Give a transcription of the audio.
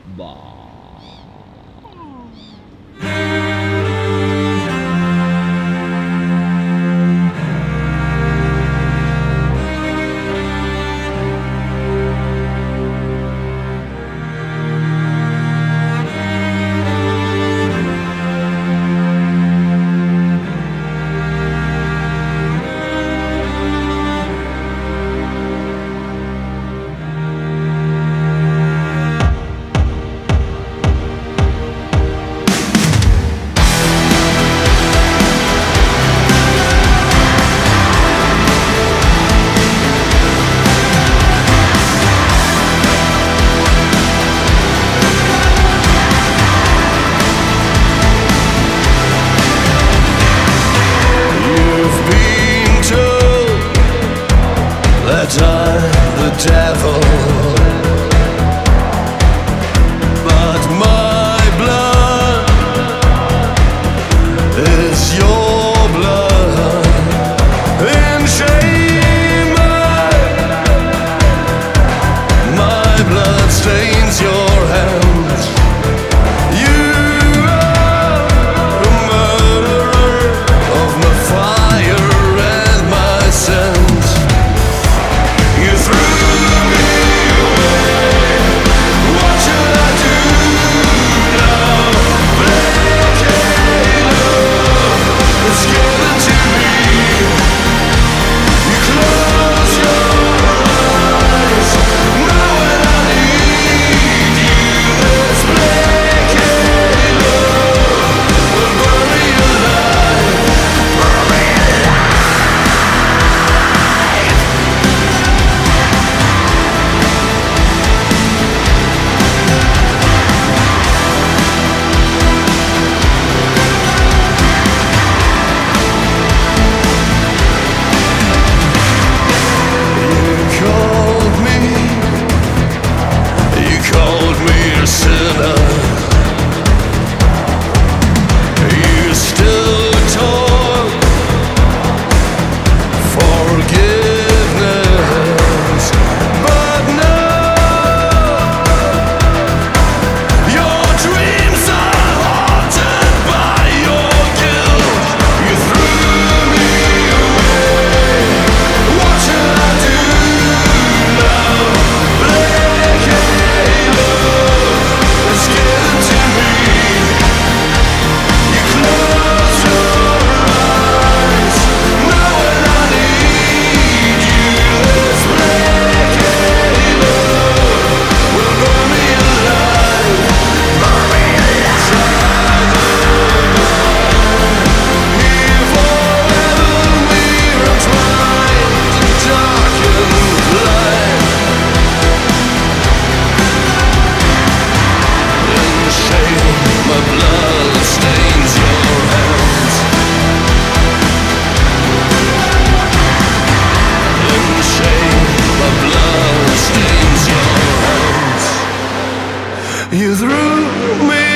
Bah. I'm the devil, but my blood is your blood. In shame, my blood stains your hands. You are a murderer of my fire and my sins. You threw me away. What should I do now? Black halo is given to me. You close your eyes now when I need you. This black halo will burn me alive. Burn me alive. You called me a sinner. You still talk forgiveness, but no, your dreams are haunted by your guilt. You threw me away. What should I do now? Black halo is given to me. You close your eyes now when I need you. This black halo will burn me alive. Burn me alive. Here forever we're entwined in darkened light. In shame, my blood stains your hands. In shame, my blood stains your hands. You threw me